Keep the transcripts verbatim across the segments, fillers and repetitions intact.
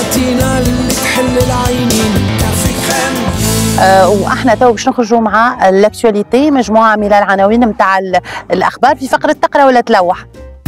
فيتينا اللي تحل العينين كافي خام. أه واحنا تو باش نخرجوا مع الاكتواليتي، مجموعه من العناوين نتاع الاخبار في فقره تقرا ولا تلوح.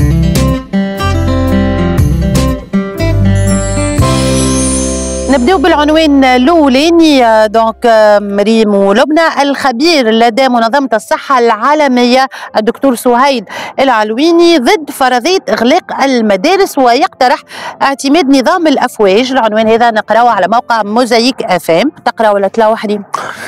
نبداو بالعنوان الاولاني. دونك مريم ولبنى، الخبير لدى منظمه الصحه العالميه الدكتور سهيد العلويني ضد فرضيه اغلاق المدارس ويقترح اعتماد نظام الافواج. العنوان هذا نقراه على موقع موزايك اف ام. تقرا ولا تلوح دي؟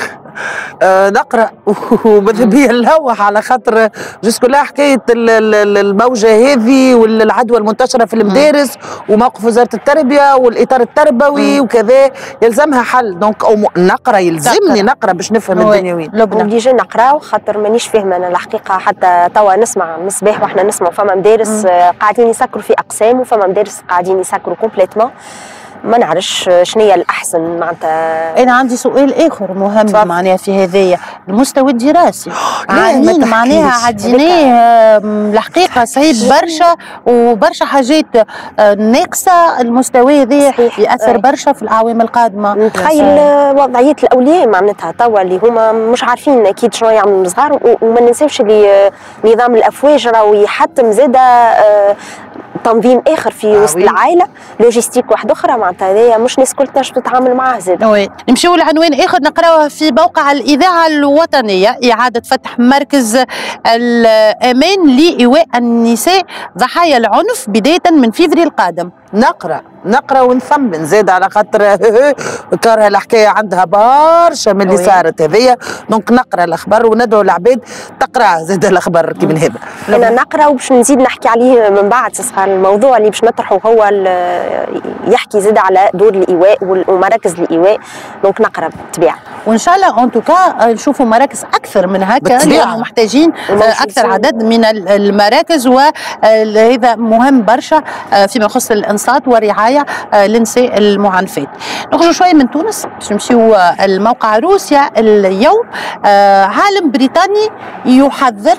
آه نقرا وماذا بيا نلوح على خاطر جوسكو لا حكايه الموجه هذه والعدوى المنتشره في المدارس وموقف وزاره التربيه والاطار التربوي مم. وكذا يلزمها حل. دونك أو نقرا يلزمني نقرا باش نفهم الدنيا وين. نجي نقراو خاطر مانيش فاهمه انا الحقيقه. حتى توا نسمع من الصباح واحنا نسمعوا فما مدارس مم. قاعدين يسكروا في اقسام وفما مدارس قاعدين يسكروا كومبليتمون. ما نعرفش شنو هي الاحسن معناتها. انا عندي سؤال اخر مهم طبعا. معناها في هذايا المستوى الدراسي عاملين معناها عديناه الحقيقه صعيب برشا وبرشا حاجات ناقصه. المستوى هذا ياثر برشا في الاعوام القادمه. نتخيل وضعيه الاولياء معناتها توا اللي هما مش عارفين اكيد شنو يعملوا الصغار. وما ننساوش اللي نظام الافواج راهو يحتم زاده تنظيم اخر في وسط العائله، لوجيستيك واحده اخرى معناتها هذايا مش الناس الكل تنجم تتعامل معاه زاد. وي نمشيو لعنوان اخر نقراوه في موقع الاذاعه الوطنيه. اعاده فتح مركز الامان لايواء النساء ضحايا العنف بدايه من فيفري القادم. نقرا نقرا ونثمن زاد على خاطر كره الحكايه عندها برشا من اللي صارت هذيا. دونك نقرا الاخبار وندعو العباد تقرا زاد الاخبار كي من هذا. انا نقرا وباش نزيد نحكي عليه من بعد. صار الموضوع اللي باش نطرحه هو يحكي زاد على دور الايواء ومراكز الايواء. دونك نقرا بالطبيعه وان شاء الله ان توكا نشوفوا مراكز اكثر من هكا لانه محتاجين اكثر عدد من المراكز. وهذا مهم برشا فيما يخص الانصات والرعايه لنساء المعنفات. نخرجوا شويه من تونس باش نمشيو الموقع روسيا اليوم. عالم بريطاني يحذر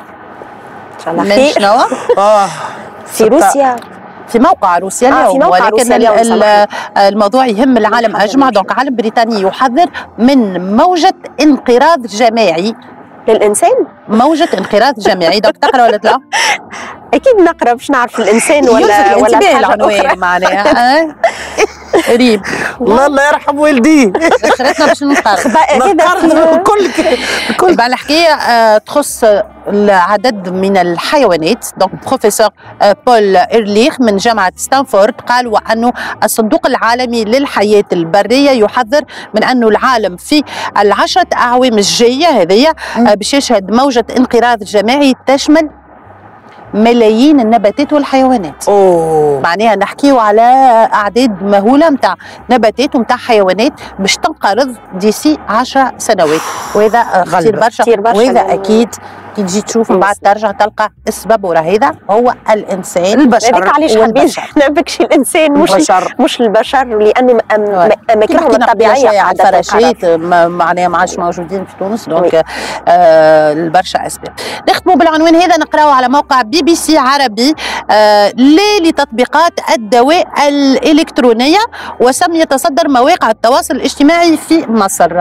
من شنو؟ اه في روسيا في موقع روسيا اليوم. آه في موقع ولكن روسيا اليوم الموضوع يهم العالم اجمع. دونك عالم بريطاني يحذر من موجه انقراض جماعي للانسان. موجه انقراض جماعي. دونك تقرا ولا لا؟ اكيد نقرا باش نعرف الانسان ولا ولا العنوان معناها ريم. الله الله يرحم والدي اخرتنا باش نقرا الكل الكل. الحكايه تخص عدد من الحيوانات. دونك بروفيسور بول إيرليخ من جامعه ستانفورد قال وانه الصندوق العالمي للحياه البريه يحذر من انه العالم في العشره اعوام الجايه هذه باش يشهد موجه انقراض جماعي تشمل ملايين النباتات والحيوانات. اوه معناها نحكيو على اعداد مهوله نتاع نباتات ونتاع حيوانات باش تنقرض ديسي عشر سنوات. وهذا كثير برشا. وهذا اكيد كي تجي تشوف من بعد ترجع تلقى السبب ورا هذا هو الانسان البشر. هذيك علاش حابين نبكشي الانسان مش البشر. مش البشر لانه اماكنهم الطبيعيه على الفراشات معناها ما عادش موجودين في تونس. دونك آه البرشا اسباب. نختموا بالعنوان هذا نقراوه على موقع بي بي سي عربي. آه ليه لتطبيقات الدواء الالكترونيه وسم يتصدر مواقع التواصل الاجتماعي في مصر.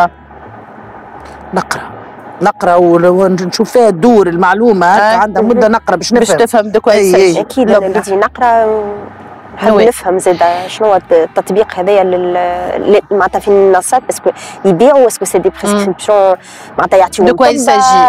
نقرا نقرا ونشوف فيها الدور المعلومه آه. عندها مده نقرا باش نفهم باش تفهم كويس. اكيد نبدي نقرا نحب نفهم زاد شنو التطبيق هذايا معناتها في المنصات. اسكو يبيعوا اسكو سي دي بريسكريبسيون معناتها يعطيو دو كويس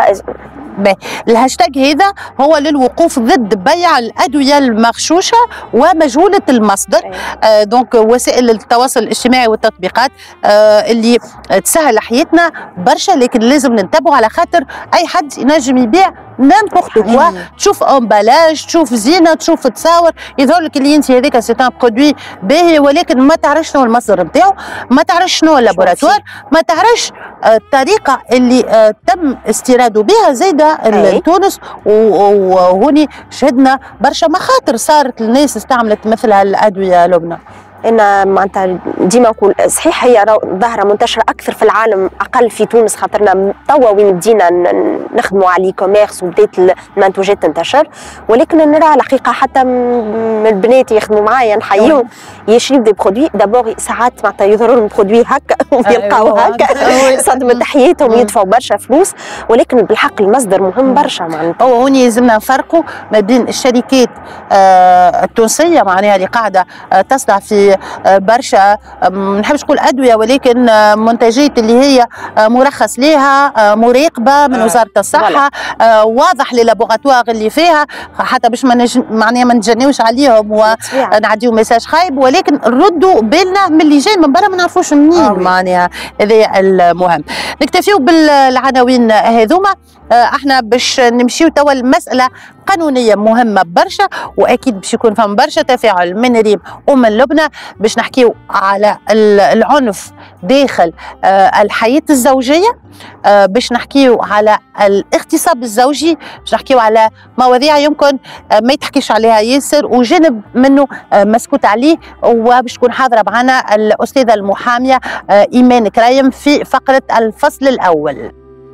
الهاشتاج هذا هو للوقوف ضد بيع الادويه المغشوشه ومجهوله المصدر. آه دونك وسائل التواصل الاجتماعي والتطبيقات آه اللي تسهل حياتنا برشا لكن لازم ننتبهوا على خاطر اي حد ينجم يبيع نامبورت كوا. تشوف امبالاج تشوف زينه تشوف تصاور يظهر لك اللي انت هذاك سي ان برودوي باهي ولكن ما تعرفش شنو المصدر نتاعو ما تعرفش شنو اللابوراتوار ما تعرفش الطريقه اللي تم استيراده بها زايده لتونس. وهوني شهدنا برشا مخاطر صارت للناس استعملت مثل هالادويه لبنى. ان معناتها ديما نقول صحيح هي ظاهره منتشره اكثر في العالم، اقل في تونس خاطرنا توا وين بدينا نخدموا على الاي كوميرس وبدات المنتوجات تنتشر، ولكن نرى الحقيقه حتى من البنات يخدموا معايا نحييهم يشريو دي برودوي دابور ساعات معناتها يظهروا لهم برودوي هكا ويلقاو هكا صدمة تحياتهم يدفعوا برشا فلوس، ولكن بالحق المصدر مهم برشا معناتها. هو هوني لازمنا نفرقوا ما بين الشركات آه التونسيه معناها اللي قاعده آه تصنع في آه برشا آه ما نحبش نقول ادويه ولكن آه منتجات اللي هي آه مرخص لها آه مراقبه من آه وزاره الصحه آه واضح للابوغاتوار اللي فيها حتى باش ما معناها ما نتجناوش عليهم ونعديو ميساج خايب، ولكن ردوا بالنا من اللي جاي من برا ما نعرفوش منين آه معناها هذا المهم. نكتفيو بالعناوين هذوما. احنا باش نمشيو توا المساله قانونيه مهمه برشا، واكيد باش يكون فما برشا تفاعل من ريم ومن لبنى باش نحكيو على العنف داخل الحياه الزوجيه، باش نحكيو على الاغتصاب الزوجي، باش نحكيو على مواضيع يمكن ما يتحكيش عليها ياسر وجانب منه مسكوت عليه، وباش تكون حاضره معنا الاستاذه المحاميه ايمان كرايم في فقره الفصل الاول.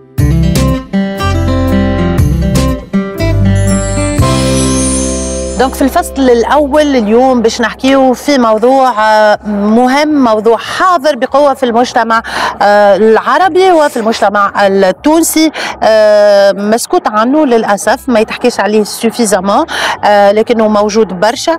دونك في الفصل الأول اليوم باش نحكيو في موضوع مهم، موضوع حاضر بقوة في المجتمع العربي وفي المجتمع التونسي، مسكوت عنه للأسف ما يتحكيش عليه سوفيزامون، لكنه موجود برشا.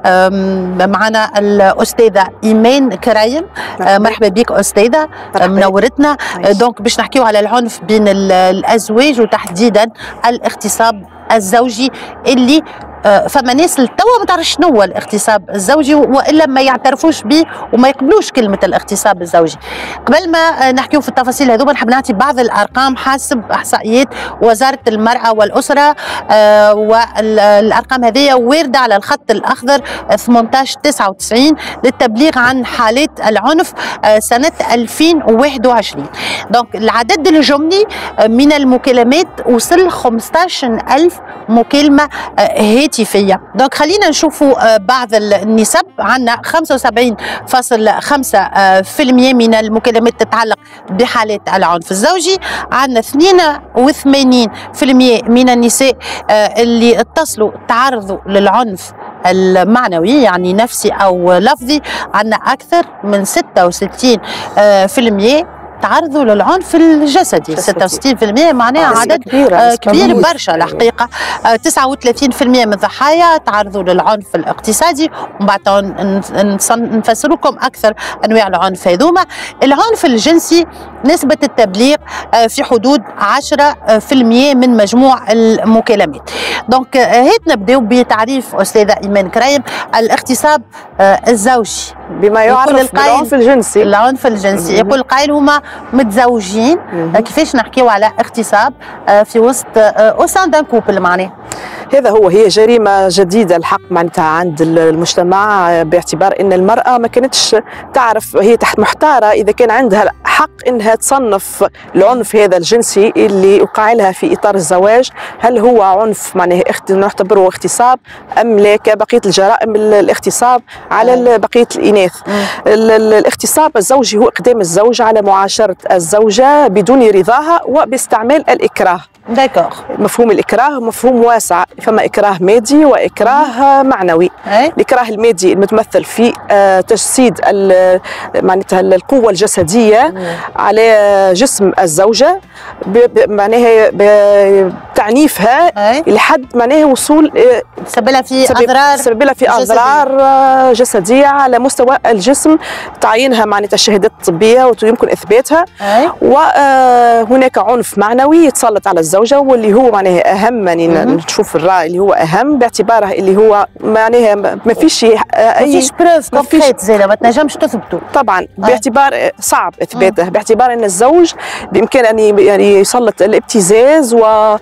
معنا الأستاذة إيمان كرايم، مرحبا بك أستاذة، منورتنا. دونك باش نحكيو على العنف بين الأزواج وتحديدا الاغتصاب الزوجي اللي فما ناس لتوا ما تعرفش شنو هو الاغتصاب الزوجي والا ما يعترفوش به وما يقبلوش كلمه الاغتصاب الزوجي. قبل ما نحكيو في التفاصيل هذوما نحب نعطي بعض الارقام حسب احصائيات وزاره المراه والاسره، آه والارقام هذه وارده على الخط الاخضر ثمانية عشر تسعة وتسعين للتبليغ عن حالات العنف آه سنه ألفين وواحد وعشرين. دونك العدد الجملي من المكالمات وصل خمسطاش ألف مكالمه آه هاتفية. دونك خلينا نشوفوا بعض النسب. عندنا خمسة وسبعين فاصلة خمسة بالمئة من المكالمات تتعلق بحالات العنف الزوجي، عندنا اثنين وثمانين بالمئة من النساء اللي اتصلوا تعرضوا للعنف المعنوي يعني نفسي أو لفظي، عندنا أكثر من ستة وستين بالمئة تعرضوا للعنف الجسدي. ستة وستين بالمئة معناها عدد كبير, كبير برشا الحقيقه. تسعة وثلاثين بالمئة من الضحايا تعرضوا للعنف الاقتصادي، ومن بعد نفسر لكم اكثر انواع العنف هذوما. العنف الجنسي نسبه التبليغ في حدود عشرة بالمئة من مجموع المكالمات. دونك هات نبداو بتعريف استاذه ايمان كرايم الاغتصاب الزوجي بما يعرف بالعنف الجنسي. العنف الجنسي يقول القائل هما متزوجين، كيفاش نحكيو على اغتصاب في وسط اوسان دان كوبل معناه؟ هذا هو هي جريمة جديدة الحق معناتها عند المجتمع، باعتبار أن المرأة ما كانتش تعرف، هي تحت محتارة إذا كان عندها حق أنها تصنف العنف هذا الجنسي اللي وقع لها في إطار الزواج، هل هو عنف معناه نعتبره اغتصاب أم لا كبقية الجرائم الاغتصاب على بقية الإناث. الاغتصاب الزوجي هو إقدام الزوج على معاشرة الزوجة بدون رضاها وباستعمال الإكراه. داكوغ. مفهوم الإكراه مفهوم واسع، فما إكراه مادي وإكراه معنوي. أي؟ الإكراه المادي المتمثل في تجسيد معناتها القوة الجسدية مم. على جسم الزوجة معناها بتعنيفها لحد معناها وصول تسبب لها في أضرار تسبب لها في أضرار جسدية على مستوى الجسم، تعيينها معناتها الشهادات الطبية ويمكن إثباتها. أي؟ وهناك عنف معنوي يتسلط على الزوجة واللي هو معناها أهم، يعني نشوف الرأي اللي هو أهم باعتباره اللي هو معناها ما فيش أي ما فيش بروف كونكريت زينة ما تنجمش تثبته طبعا باعتبار صعب إثباته. مم. باعتبار أن الزوج بإمكان أن يعني يسلط الابتزاز و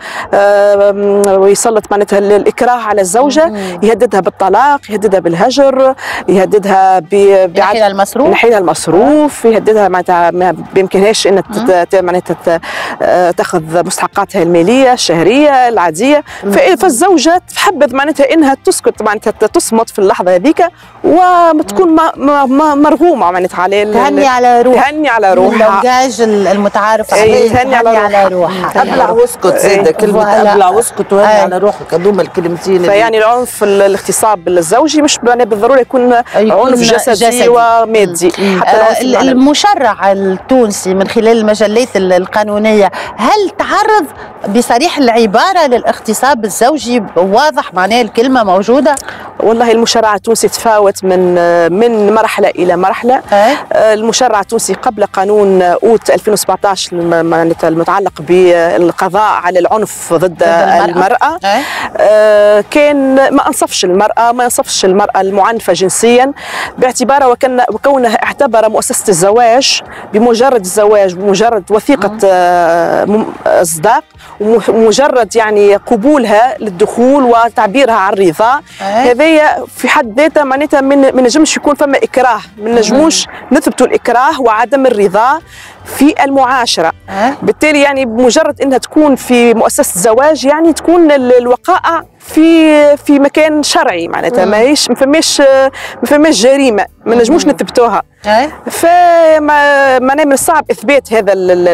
ويسلط معناتها الإكراه على الزوجة. مم. يهددها بالطلاق، يهددها بالهجر، يهددها بنحيلها المصروف بنحيلها المصروف يهددها معناتها ما بإمكانهاش أن معناتها تاخذ مستحقاتها الماليه الشهريه العاديه. فالزوجه تحبذ معناتها انها تسكت معناتها تصمت في اللحظه هذيك وتكون مرغومه معناتها على تهني على روحها، تهني على روحها، اللوجاج المتعارف عليه، تهني على روحها, على روحها. ابلع واسكت زيد كلمه ابلع واسكت وهني على روحك، هذوما الكلمتين. فيعني العنف الاغتصاب الزوجي مش بالضروره يكون عنف جسدي, جسدي ومادي. حتى المشرع التونسي من خلال المجلات القانونيه هل تعرض بصريح العباره للاغتصاب الزوجي؟ واضح معناه الكلمه موجوده؟ والله المشرع التونسي تفاوت من من مرحله الى مرحله. أه؟ المشرع التونسي قبل قانون اوت ألفين وسبعطاش المتعلق بالقضاء على العنف ضد المراه, المرأة. أه؟ أه كان ما انصفش المراه ما انصفش المراه المعنفه جنسيا باعتبارها وكان وكونها اعتبر مؤسسه الزواج بمجرد الزواج بمجرد وثيقه أه اصداق ومجرد يعني قبولها للدخول وتعبيرها عن الرضا. أه؟ هذا في حد ذاتها معناتها ما نجمش يكون فما اكراه، ما نجموش نثبتوا الاكراه وعدم الرضا في المعاشره. أه؟ بالتالي يعني بمجرد انها تكون في مؤسسه زواج يعني تكون الوقائع في في مكان شرعي معناتها ماهيش ما فماش ما فماش جريمه ما نجموش نثبتوها. أه؟ فمعناها من الصعب اثبات هذا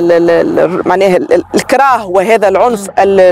معناها الكراه وهذا العنف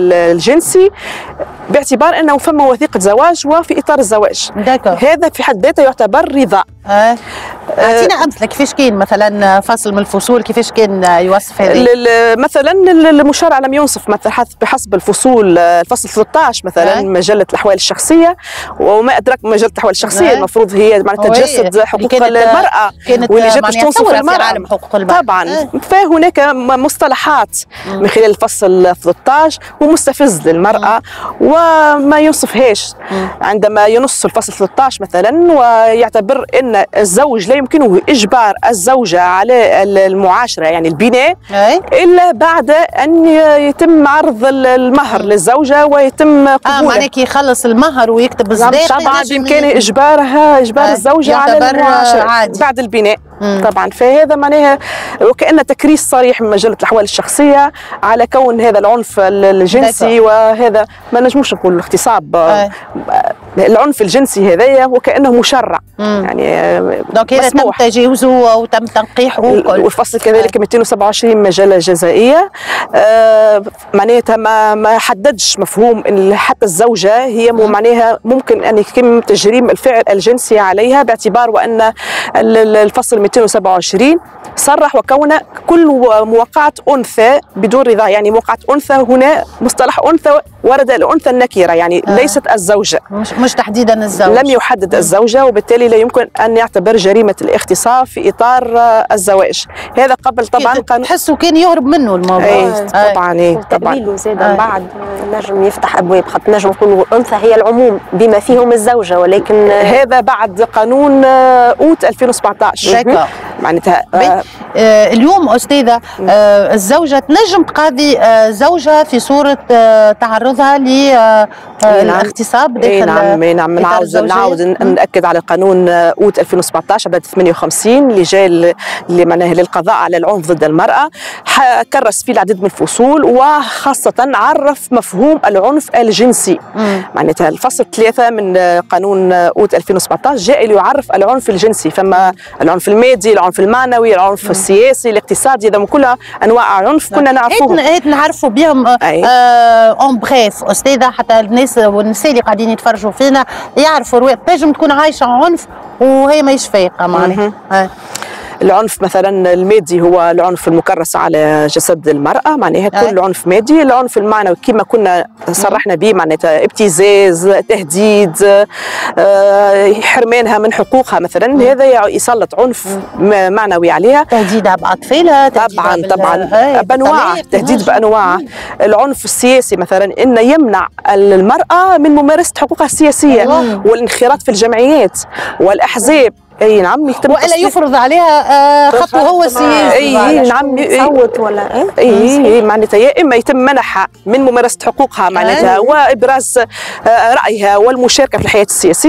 الجنسي باعتبار انه فما وثيقه زواج وفي اطار الزواج. داكو. هذا في حد ذاته يعتبر رضا. أه؟ اعطينا امثله كيفاش كان مثلا فصل من الفصول كيفاش كان يوصف هذا؟ مثلا المشرع لم ينصف مثلا بحسب الفصول الفصل ثلاثة عشر مثلا. أه؟ مجله الاحوال الشخصيه وما ادراك مجله الاحوال الشخصيه. أه؟ المفروض هي معناتها تجسد حقوق المراه واللي جات باش تنصف المراه طبعا. أه؟ فهناك مصطلحات مم. من خلال الفصل ثلاثة عشر ومستفز للمراه مم. وما ينصفهاش عندما ينص الفصل ثلاثة عشر مثلا ويعتبر ان الزوج لا يمكنه اجبار الزوجه على المعاشره يعني البناء الا بعد ان يتم عرض المهر للزوجه ويتم قبوله. اه معناه كي يخلص المهر ويكتب الصداق طبعا بامكانه اجبارها اجبار الزوجه على المعاشره عادي. بعد البناء. مم. طبعا فهذا معناها وكأنه تكريس صريح من مجله الاحوال الشخصيه على كون هذا العنف الجنسي وهذا ما نجموش نقول الاغتصاب. آه. العنف الجنسي هذايا وكأنه مشرع. مم. يعني دونك هذا تم تجاوزه وتم تنقيحه. والفصل كذلك آه. مئتين وسبعة وعشرين مجله جزائيه. آه معناتها ما ما حددش مفهوم ان حتى الزوجه هي معناها ممكن ان يتم تجريم الفعل الجنسي عليها باعتبار وان الفصل مئتين وسبعة وعشرين صرح وكون كل موقعة أنثى بدون رضا يعني موقعة أنثى هنا مصطلح أنثى ورد الأنثى النكرة يعني آه. ليست الزوجة مش, مش تحديدا الزوج لم يحدد م. الزوجة وبالتالي لا يمكن أن يعتبر جريمة الاغتصاب في إطار الزواج. هذا قبل طبعا كان تحسه كان يهرب منه الموضوع. أي طبعا أي طبعا تأويله زاد آه. بعد نجم يفتح أبواب خاطر نجم نقولوا الأنثى هي العموم بما فيهم الزوجة ولكن هذا بعد قانون أوت ألفين وسبعطاش معناتها آه آه اليوم استاذه آه الزوجه تنجم تقاضي آه زوجها في صوره آه تعرضها للاغتصاب داخل. اي نعم اي نعم نعاود نعاود ناكد على قانون اوت ألفين وسبعطاش عدد ثمانية وخمسين اللي جاي اللي معناه للقضاء على العنف ضد المراه كرس فيه العديد من الفصول وخاصه عرف مفهوم العنف الجنسي. مم. معناتها الفصل ثلاثة من قانون اوت ألفين وسبعطاش جاء ليعرف العنف الجنسي فما العنف المادي العنف المعنوي العنف مم. السياسي الاقتصادي هذا كلها انواع عنف كنا نعرفوهم هيك نعرفوا بهم اون بريف استاذه حتى الناس والنساء اللي قاعدين يتفرجوا فينا يعرفوا تنجم تكون عايشه عنف وهي ماهيش فايقه معناها. العنف مثلا المادي هو العنف المكرس على جسد المرأة معناها كل عنف مادي. العنف المعنوي كما كنا صرحنا به معناتها ابتزاز تهديد حرمانها من حقوقها مثلا هذا يسلط عنف معنوي عليها. تهديدها بأطفالها طبعا طبعا بأنواع تهديد بأنواع. العنف السياسي مثلا إنه يمنع المرأة من ممارسة حقوقها السياسية والانخراط في الجمعيات والأحزاب. اي نعم يتم والا يفرض عليها آه خطوه هو السياسي. اي نعم يصوت ولا ايه اي معناتها يا اما يتم منحها من ممارسه حقوقها معناتها وابراز آه رايها والمشاركه في الحياه السياسيه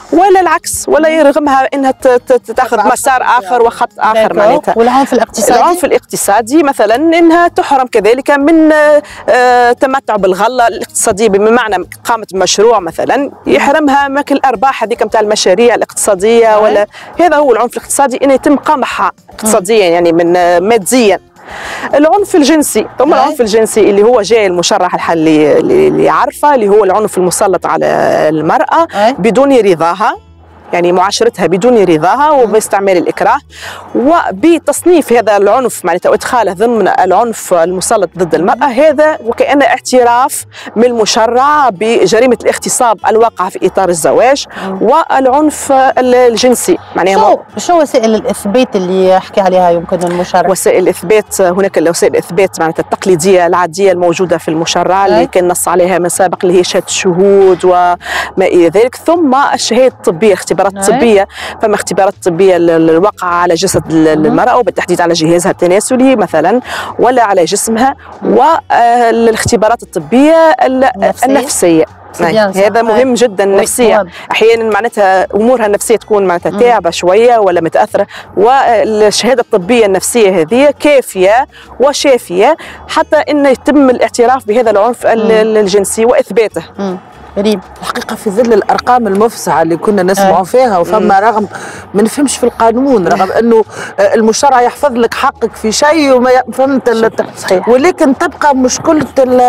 ولا العكس، ولا يرغمها انها تاخذ مسار اخر وخط اخر معناتها. والعنف الاقتصادي العنف الاقتصادي مثلا انها تحرم كذلك من تمتع بالغله الاقتصاديه، بمعنى قامت بمشروع مثلا يحرمها من الارباح هذيك نتاع المشاريع الاقتصاديه، ولا هذا هو العنف الاقتصادي، انه يتم قمعها اقتصاديا يعني من ماديا. العنف الجنسي، ثم العنف الجنسي اللي هو جاي المشرع الحالي اللي عارفه، اللي هو العنف المسلط على المرأة بدون رضاها، يعني معاشرتها بدون رضاها وباستعمال الإكراه، وبتصنيف هذا العنف معناتها وإدخاله ضمن العنف المسلط ضد المرأة، هذا وكأنه اعتراف من المشرع بجريمة الاغتصاب الواقعة في إطار الزواج والعنف الجنسي. معناها شو شو وسائل الإثبات اللي يحكي عليها يمكن المشرع؟ وسائل الإثبات، هناك وسائل الإثبات معناتها التقليدية العادية الموجودة في المشرع اللي كان نص عليها من سابق، اللي هي شهادة الشهود وما إلى ذلك، ثم الشهادة الطبية، اختبارات طبية. فما اختبارات طبية الواقعة على جسد المرأة وبالتحديد على جهازها التناسلي مثلا ولا على جسمها، والاختبارات الطبية النفسية. هذا مهم جدا. النفسية احيانا معناتها امورها النفسيه تكون معناتها تعبه شويه ولا متاثره، والشهاده الطبيه النفسيه هذه كافيه وشافيه حتى ان يتم الاعتراف بهذا العنف الجنسي واثباته. ريم، الحقيقه في ظل الارقام المفزعه اللي كنا نسمعوا فيها، وفما رغم ما نفهمش في القانون، رغم انه المشرع يحفظ لك حقك في شيء وما فهمت، ولكن تبقى مشكله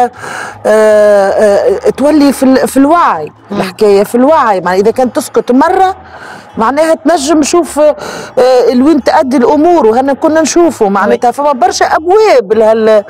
تولي في, في الوعي. الحكايه في الوعي، معناها اذا كانت تسكت مره معناها تنجم نشوف لوين تؤدي الامور، وهنا كنا نشوفوا معناتها فما برشا ابواب لهال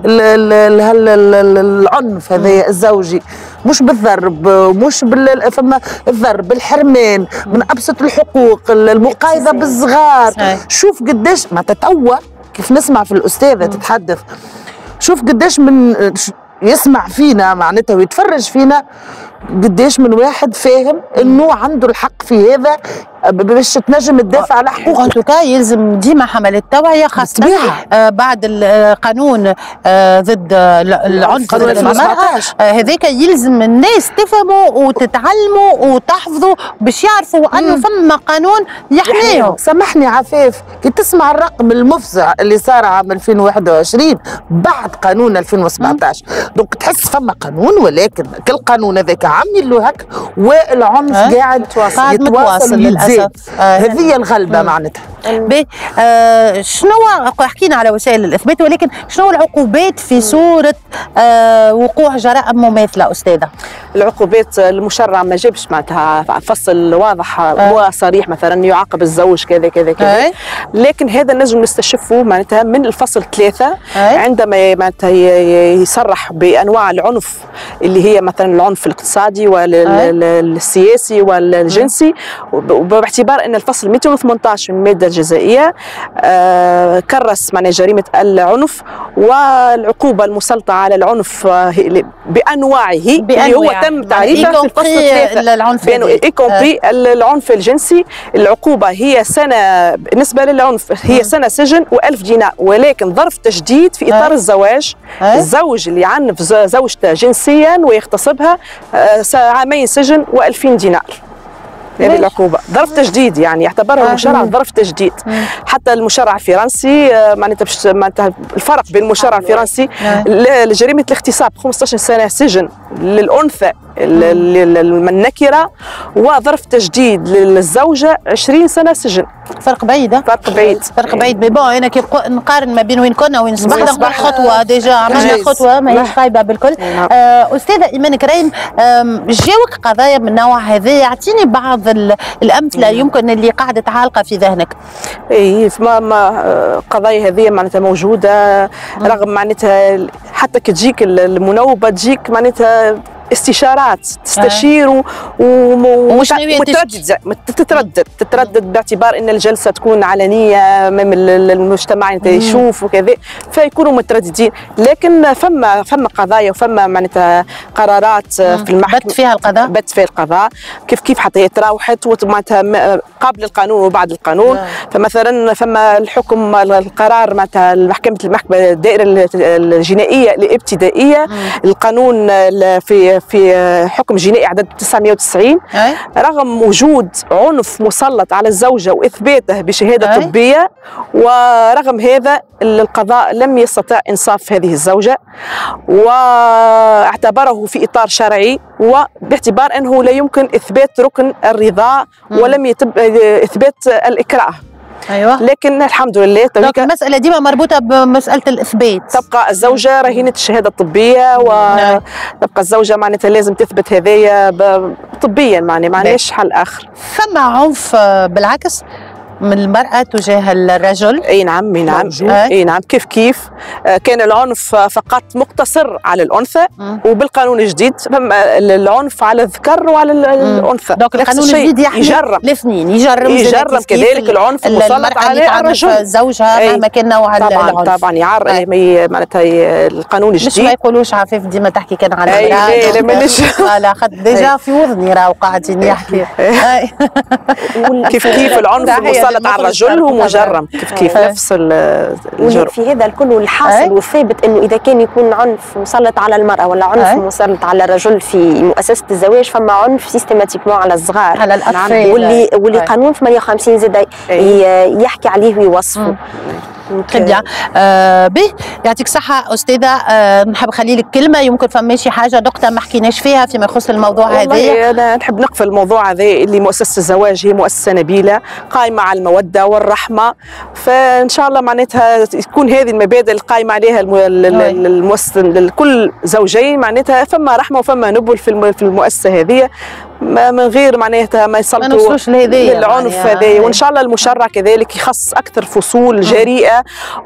العنف هذا الزوجي، مش بالضرب، مش بال فما الضرب، الحرمان من ابسط الحقوق، المقايضه بالصغار. شوف قداش معناتها توا كيف نسمع في الاستاذه تتحدث، شوف قداش من يسمع فينا معناتها ويتفرج فينا، قداش من واحد فاهم انه عنده الحق في هذا باش تنجم تدافع على حقوقك. ان توكا يلزم ديما حملة توعية، خاصة آه بعد القانون آه ضد العنف ضد المرأة هذاك، يلزم الناس تفهموا وتتعلموا وتحفظوا باش يعرفوا انه فما قانون يحميهم. سامحني عفاف، كي تسمع الرقم المفزع اللي صار عام ألفين وواحد وعشرين بعد قانون ألفين وسبعطاش، دونك تحس فما قانون، ولكن كل قانون هذاك عاملين له هك، والعنف قاعد يتواصل للاسف. آه هذه الغلبه معناتها. آه شنو حكينا على وسائل الاثبات، ولكن شنو العقوبات في صوره آه وقوع جرائم مماثله استاذه؟ العقوبات المشرع ما جابش معناتها فصل واضح آه. وصريح مثلا يعاقب الزوج كذا كذا كذا، آه. لكن هذا نجم نستشفه معناتها من الفصل ثلاثه، آه. عندما معناتها يصرح بانواع العنف اللي هي مثلا العنف الاقتصادي والسياسي والجنسي، باعتبار ان الفصل مئتين وثمانية عشر من الماده الجزائيه آه كرس معناها جريمه العنف والعقوبه المسلطه على العنف بانواعه اللي هو تم تعريفه في الفصل الثلاثه، بانه ايكومبري العنف الجنسي. العقوبه هي سنه بالنسبه للعنف، هي سنه سجن وألف دينار، ولكن ظرف تجديد في اطار الزواج. الزوج اللي يعنف زوجته جنسيا ويغتصبها عامين سجن وألفين دينار. هذه العقوبة ظرف تجديد، يعني يعتبرها المشرع ظرف تجديد. حتى المشرع الفرنسي معناتها معناتها الفرق بين المشرع الفرنسي لجريمة الاغتصاب خمسة عشر سنة سجن للأنثى النكرة، وظرف تجديد للزوجة عشرين سنة سجن. فرق بعيد. فرق بعيد. فرق بعيد. مي بون انا كي نقارن ما بين وين كنا وين صبحنا، خطوة ديجا عملنا خطوة ماهيش خايبة بالكل. آه أستاذة إيمان كريم، جاوك قضايا من النوع هذا، يعطيني بعض الأمثلة يمكن اللي قاعدة عالقة في ذهنك. اي ما قضايا هذه معناتها موجودة، رغم معناتها حتى كي تجيك المناوبة تجيك معناتها استشارات تستشير آه. ومتردد تتردد تتردد باعتبار ان الجلسه تكون علنيه امام المجتمع انت يشوف وكذا، فيكونوا مترددين. لكن فما فما قضايا وفما معناتها قرارات في المحكمه بت فيها القضاء بت فيها القضاء كيف كيف حتى هي تراوحت معناتها قبل القانون وبعد القانون. آه. فمثلا فما الحكم القرار معناتها المحكمه المحكمه الدائره الجنائيه الابتدائيه، القانون في في حكم جنائي عدد تسعمائة وتسعين رغم وجود عنف مسلط على الزوجة وإثباته بشهادة طبية، ورغم هذا القضاء لم يستطع إنصاف هذه الزوجة واعتبره في إطار شرعي، وباعتبار أنه لا يمكن إثبات ركن الرضاع ولم يتم إثبات الإكراه. ايوه، لكن الحمد لله دونك المساله ديما مربوطه بمساله الاثبات. تبقى الزوجه رهينه الشهاده الطبيه، وتبقى الزوجه معناتها لازم تثبت هذايا طبيا، معناها ما عندناش حل اخر. ثم عنف بالعكس من المرأة تجاه الرجل؟ اي نعم، اي نعم، اي نعم، كيف كيف كان العنف فقط مقتصر على الانثى، وبالقانون الجديد فما العنف على الذكر وعلى الانثى. دونك القانون الجديد يحمي الاثنين، يجرم يجرم كذلك العنف المسلط على الرجل زوجها مهما كان نوع العنف. طبعا طبعا يعر معناتها القانون الجديد. مش ما يقولوش عفيف ديما تحكي كان على المرأة. اي لا مانيش لا خد ديجا في وذني راهو قاعدين يحكي. كيف كيف العنف مسلط على الرجل هو مجرم كيف كيف نفس الجرم. في هذا الكل الحاصل والثابت انه اذا كان يكون عنف مسلط على المراه ولا عنف أي. مسلط على الرجل في مؤسسه الزواج، فما عنف سيستماتيكمون على الصغار، على الاطفال، واللي واللي قانون ثمانية وخمسين زاد يحكي عليه ويوصفه. تري بيان. آه به يعطيك الصحة أستاذة. آه نحب نخلي لك كلمة، يمكن فما شي حاجة نقطة ما حكيناش فيها فيما يخص الموضوع هذا. والله أنا نحب نقفل الموضوع هذا اللي مؤسسة الزواج هي مؤسسة نبيلة قائمة على المودة والرحمة، فإن شاء الله معناتها تكون هذه المبادئ القائمة عليها المؤسسة لكل زوجين، معناتها فما رحمة وفما نبل في المؤسسة هذه من غير معناتها ما يسلطوا للعنف هذا. وان شاء الله المشرع كذلك يخصص اكثر فصول جريئه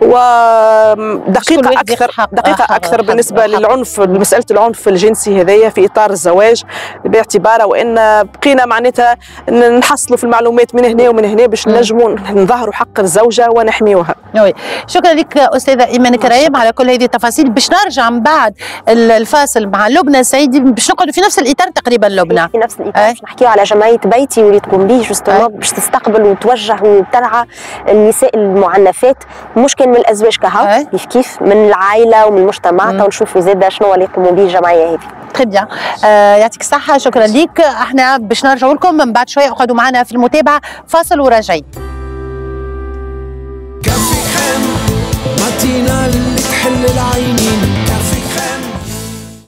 ودقيقه اكثر دقيقه اكثر بالنسبه للعنف، لمساله العنف الجنسي هذايا في اطار الزواج، باعتباره وان بقينا معناتها نحصلوا في المعلومات من هنا ومن هنا باش نجموا نظهروا حق الزوجه ونحميوها. وي شكرا لك استاذه ايمان كرايم على كل هذه التفاصيل. باش نرجع من بعد الفاصل مع لبنى السيدي، باش نقعدوا في نفس الاطار تقريبا. لبنى في نفس الاطار باش نحكيو على جمعيه بيتي واللي تقوم به جوستومون باش تستقبل وتوجه وترعى النساء المعنفات، مش كان من الازواج كهو كيف كيف من العائله ومن المجتمع، ونشوفوا زاده شنو اللي يقوموا به الجمعيه هذه. تري بيان. آه يعطيك الصحه، شكرا ليك. احنا باش نرجعوا لكم من بعد شويه، اقعدوا معنا في المتابعه، فاصل وراجعين. كافي خام ماتينا اللي تحل العينين.